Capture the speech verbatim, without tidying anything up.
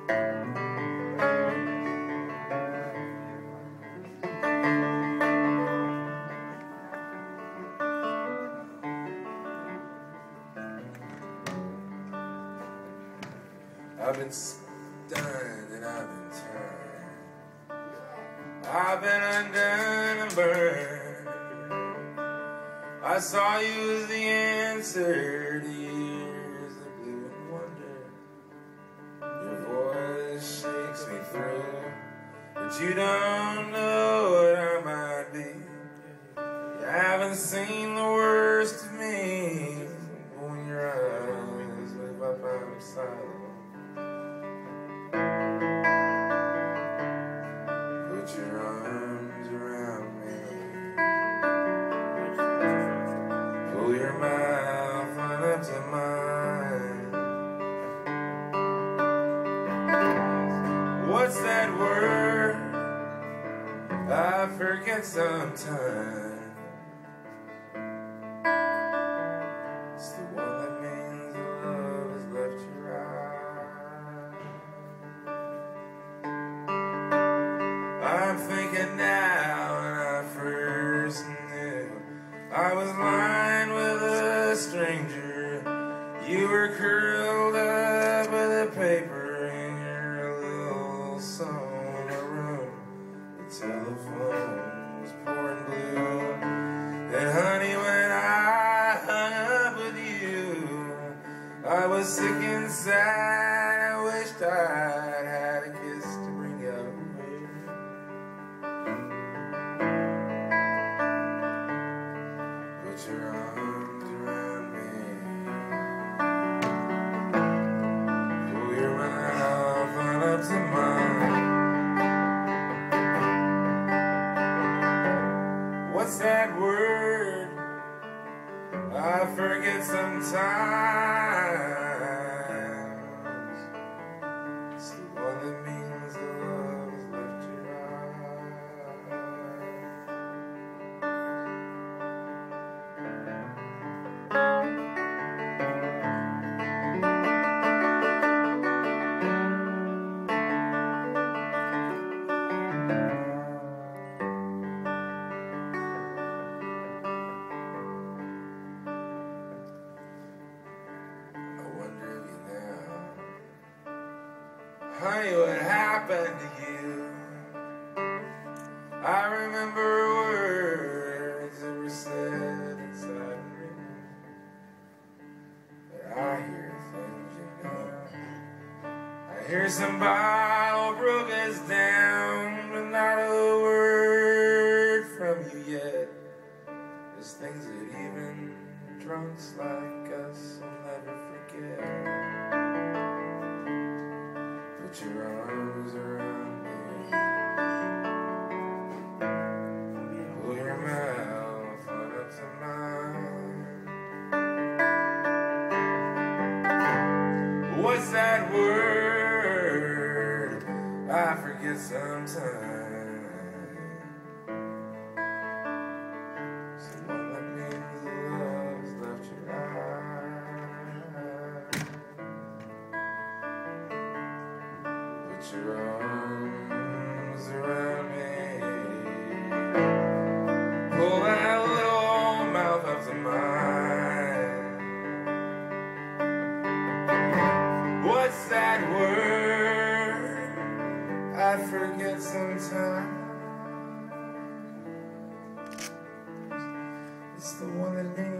I've been stunned and I've been turned. I've been undone and burned. I saw you as the answer to years of blue and wonder. Your voice shakes me through, but you don't know what I might be. You haven't seen the worst of me. When your eyes wave up, I'm silent. Put your arms around me. Pull your mouth on up to mine. What's that word? I forget sometimes. It's the one that means the love has left your eyes. I'm thinking now when I first knew I was lying with a stranger. You were curled up with a paper in your little sauna room. The telephone was pouring blue. And honey, when I hung up with you, I was sick inside. I wished I'd had a kiss to bring you over. Put your arms around me. Pull your mouth on up to mine. What's that word? I forget sometimes. It's the one that means the love has left your Honey, what happened to you? I remember words that were said inside and written, but I hear things you know. I hear some bottle broke us down, but not a word from you yet. There's things that even drunks like us will never forget. Put your arms around me. Pull your mouth on up to mine. What's that word? I forget sometimes. It's the one that means the love's left your eyes. Put your arms around me. Pull that little mouth up to mine. What's that word? I forget sometimes. It's the one that